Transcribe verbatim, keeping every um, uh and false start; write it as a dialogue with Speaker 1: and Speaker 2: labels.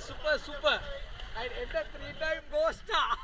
Speaker 1: super, super. And enter three time go star.